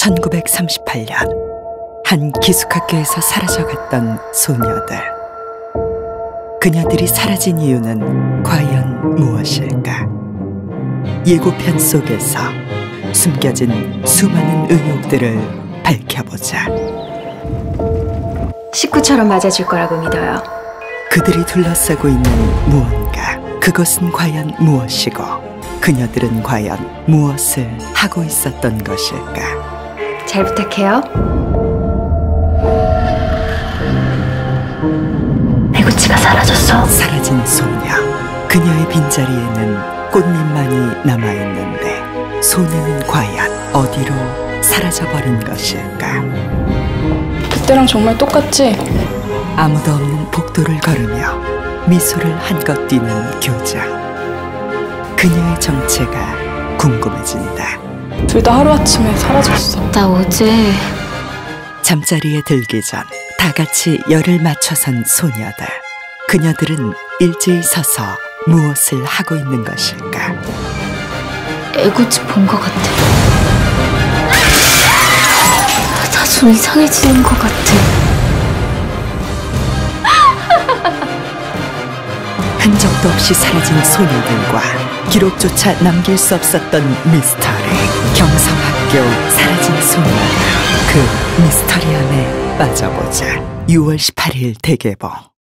1938년 한 기숙학교에서 사라져갔던 소녀들. 그녀들이 사라진 이유는 과연 무엇일까? 예고편 속에서 숨겨진 수많은 의혹들을 밝혀보자. 식구처럼 맞아줄 거라고 믿어요. 그들이 둘러싸고 있는 무언가, 그것은 과연 무엇이고 그녀들은 과연 무엇을 하고 있었던 것일까? 잘 부탁해요. 애구치가 사라졌어. 사라진 소녀. 그녀의 빈자리에는 꽃잎만이 남아있는데 소녀는 과연 어디로 사라져버린 것일까? 그때랑 정말 똑같지? 아무도 없는 복도를 걸으며 미소를 한껏 띠는 교장. 그녀의 정체가 궁금해진다. 둘 다 하루아침에 사라졌어. 나 어제 잠자리에 들기 전 다 같이 열을 맞춰선 소녀들. 그녀들은 일제히 서서 무엇을 하고 있는 것일까? 애구치 본 것 같아. 나 좀 이상해지는 것 같아. 흔적도 없이 사라진 소녀들과 기록조차 남길 수 없었던 미스터리. 경성학교 사라진 소녀들. 그 미스터리함에 빠져보자. 6월 18일 대개봉.